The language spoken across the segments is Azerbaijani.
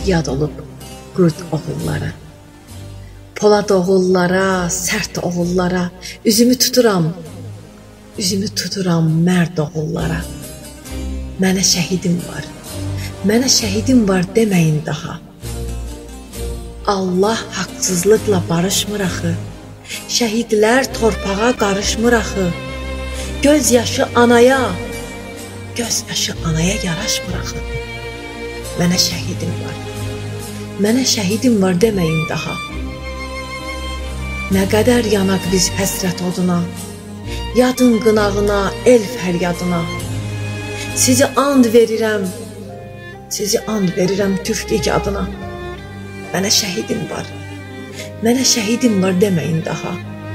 yad olub qurd oğullara. Polad oğullara, sərt oğullara, üzümü tuturam mərd oğullara. Mənə şəhidim var deməyin daha. Allah haqsızlıqla barışmır axı, şəhidlər torpağa qarışmır axı. Göz yaşı anaya yaraşmır axı. Mənə şəhidim var deməyin daha. Nə qədər yanaq biz həsrət oduna, yadın qınağına, el fəryadına. Sizi and verirəm türk adına. Mənə şəhidim var deməyin daha.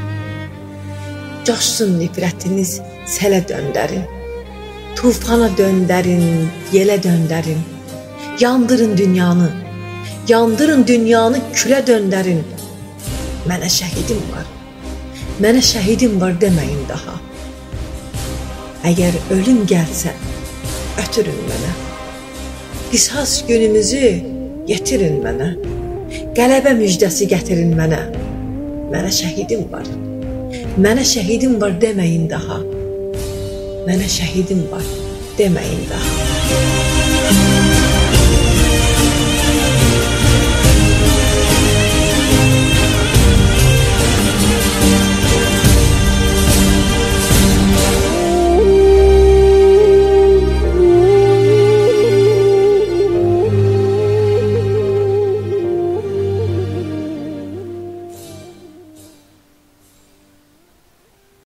Coşsun nifrətiniz, sələ döndərin, tufana döndərin, yelə döndərin. Yandırın dünyanı, külə döndərin. Mənə şəhidim var deməyin daha. Əgər ölüm gəlsə, ötürün mənə. Qisas günümüzü yetirin mənə. Qələbə müjdəsi gətirin mənə. Mənə şəhidim var deməyin daha. Mənə şəhidim var deməyin daha.